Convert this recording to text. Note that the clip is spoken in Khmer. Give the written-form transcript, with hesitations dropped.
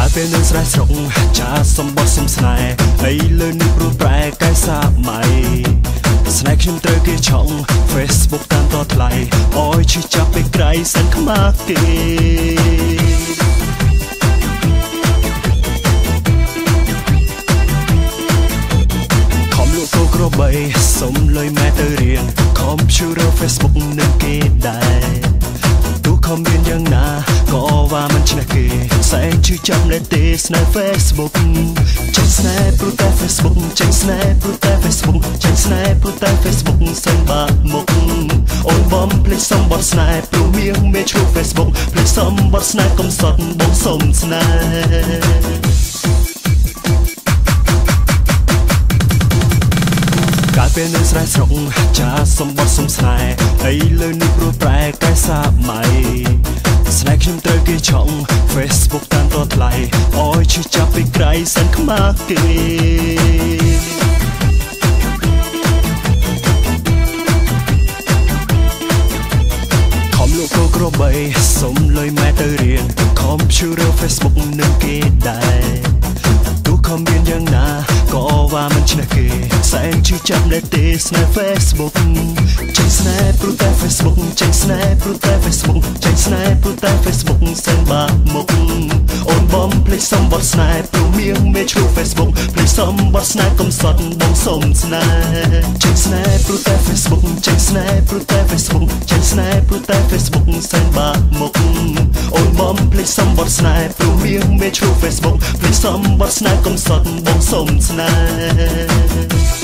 កាលពេលនៅស្រែស្រុកចាសំបត់សំស្នេហ៍ឥឡូវនេះព្រោះប្រែកែសម័យស្នេហ៍ខ្ញុំត្រូវគេឆក់ Facebook តាមតថ្លៃអើយឈឺចាប់ពេលក្រៃសិនខ្មាស់គេខំលក់គោក្របីសុំលុយម៉ែទៅរៀន Computer Facebook នឹងគេដែរទូខំមានយ៉ាងណាក៏ว่ามันឈ្នះគេសែងជឿចាប់នៅទេស្នេហ៍ Facebook ចេញស្នេហ៍ព្រោះតែ Facebook ចេញស្នេហ៍ព្រោះតែ Facebook ចេញស្នេហ៍ព្រោះតែ Facebook សិនបាក់មុខអូនបំភ្លេចសំបត់ស្នេហ៍ព្រោះមានមេឈ្មោះ Facebook ភ្លេចសំបត់ស្នេហ៍កំសត់បងសុំស្នេហ៍កាលពេលនៅស្រែស្រុកចាសំបត់សំស្នេហ៍ឥឡូវនេះព្រោះប្រែកែសម័យស្នេហ៍ខ្ញុំត្រូវគេឆក់ Facebook តាមតថ្លៃអើយឈឺចាប់ពេលក្រៃសិនខ្មាស់គេខំលក់គោក្របីសុំលុយម៉ែទៅរៀន Computer Facebook នឹងគេដែរទូខំមានយ៉ាងណាក៏ว่ามันឈ្នះគេសែងជឿចាប់នៅទេស្នេហ៍ Facebook ចេញស្នេហ៍ព្រោះតែ Facebook ចេញស្នេហ៍ព្រោះតែ Facebook ចេញស្នេហ៍ព្រោះតែ Facebook សិនបាក់មុខអូនបំភ្លេចសំបត់ស្នេហ៍ព្រោះមានមេឈ្មោះ Facebook ភ្លេចសំបត់ស្នេហ៍កំសត់បងសុំស្នេហ៍ចេញស្នេហ៍ព្រោះតែ Facebook ចេញស្នេហ៍ព្រោះតែ Facebook ចេញស្នេហ៍ព្រោះតែ Facebook សិនបាក់មុខអូនបំភ្លេចសំបត់ស្នេហ៍ព្រោះមានមេឈ្មោះ Facebook ភ្លេចសំបត់ស្នេហ៍កំសត់បងសុំស្នេហ៍